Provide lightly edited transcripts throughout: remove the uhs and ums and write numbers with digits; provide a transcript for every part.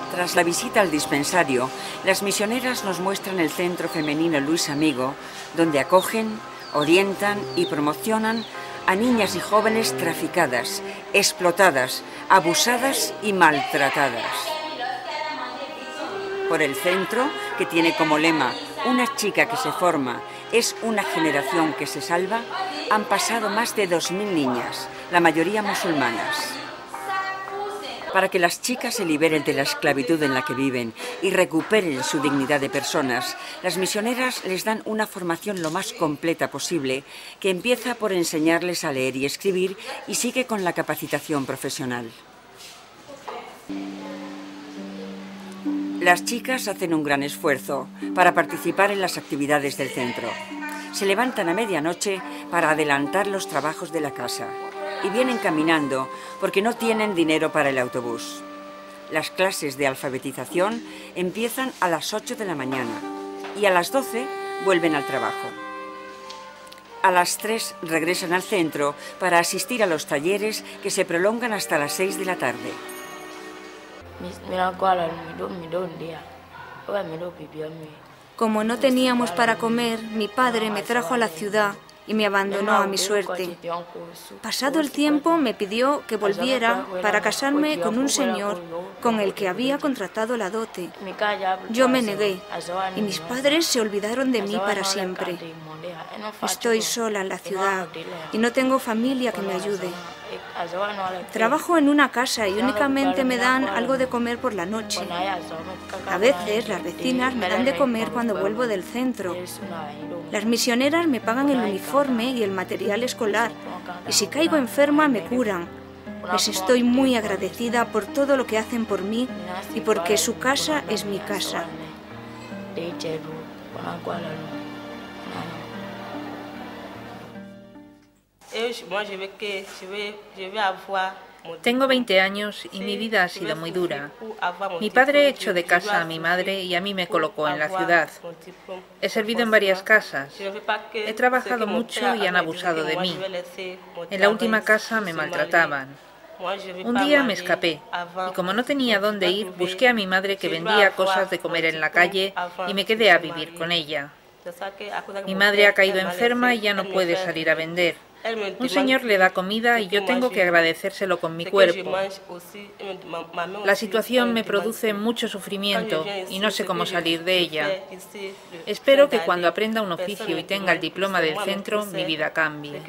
Tras la visita al dispensario, las misioneras nos muestran el Centro Femenino Luis Amigo, donde acogen, orientan y promocionan a niñas y jóvenes traficadas, explotadas, abusadas y maltratadas. Por el centro, que tiene como lema "Una chica que se forma es una generación que se salva", han pasado más de 2000 niñas, la mayoría musulmanas. Para que las chicas se liberen de la esclavitud en la que viven y recuperen su dignidad de personas, las misioneras les dan una formación lo más completa posible, que empieza por enseñarles a leer y escribir y sigue con la capacitación profesional. Las chicas hacen un gran esfuerzo para participar en las actividades del centro. Se levantan a medianoche para adelantar los trabajos de la casa y vienen caminando porque no tienen dinero para el autobús. Las clases de alfabetización empiezan a las 8 de la mañana y a las 12 vuelven al trabajo. A las 3 regresan al centro para asistir a los talleres que se prolongan hasta las 6 de la tarde. Como no teníamos para comer, mi padre me trajo a la ciudad y me abandonó a mi suerte. Pasado el tiempo me pidió que volviera para casarme con un señor con el que había contratado la dote. Yo me negué y mis padres se olvidaron de mí para siempre. Estoy sola en la ciudad y no tengo familia que me ayude. Trabajo en una casa y únicamente me dan algo de comer por la noche. A veces las vecinas me dan de comer cuando vuelvo del centro. Las misioneras me pagan el uniforme y el material escolar, y si caigo enferma me curan. Les estoy muy agradecida por todo lo que hacen por mí y porque su casa es mi casa. Tengo 20 años y mi vida ha sido muy dura. Mi padre echó de casa a mi madre y a mí me colocó en la ciudad. He servido en varias casas. He trabajado mucho y han abusado de mí. En la última casa me maltrataban. Un día me escapé y como no tenía dónde ir, busqué a mi madre que vendía cosas de comer en la calle y me quedé a vivir con ella. Mi madre ha caído enferma y ya no puede salir a vender. Un señor le da comida y yo tengo que agradecérselo con mi cuerpo. La situación me produce mucho sufrimiento y no sé cómo salir de ella. Espero que cuando aprenda un oficio y tenga el diploma del centro, mi vida cambie.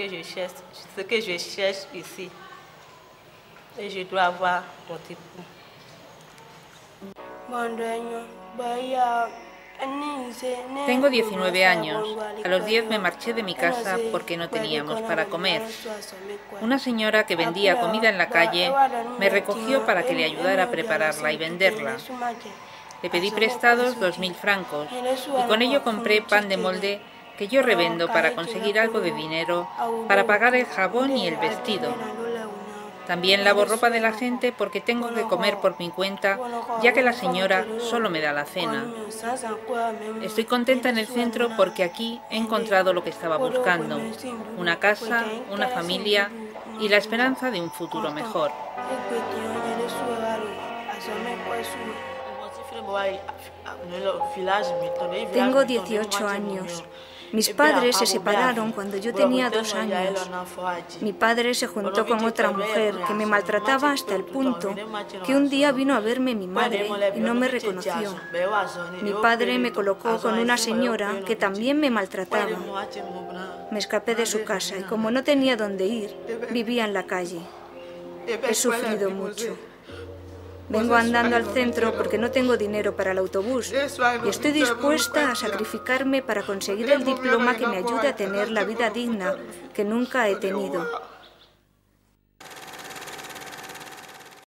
Tengo 19 años. A los 10 me marché de mi casa porque no teníamos para comer. Una señora que vendía comida en la calle me recogió para que le ayudara a prepararla y venderla. Le pedí prestados 2000 francos y con ello compré pan de molde que yo revendo para conseguir algo de dinero para pagar el jabón y el vestido. También lavo ropa de la gente porque tengo que comer por mi cuenta, ya que la señora solo me da la cena. Estoy contenta en el centro porque aquí he encontrado lo que estaba buscando: una casa, una familia y la esperanza de un futuro mejor. Tengo 18 años. Mis padres se separaron cuando yo tenía 2 años. Mi padre se juntó con otra mujer que me maltrataba hasta el punto que un día vino a verme mi madre y no me reconoció. Mi padre me colocó con una señora que también me maltrataba. Me escapé de su casa y como no tenía dónde ir, vivía en la calle. He sufrido mucho. Vengo andando al centro porque no tengo dinero para el autobús y estoy dispuesta a sacrificarme para conseguir el diploma que me ayude a tener la vida digna que nunca he tenido.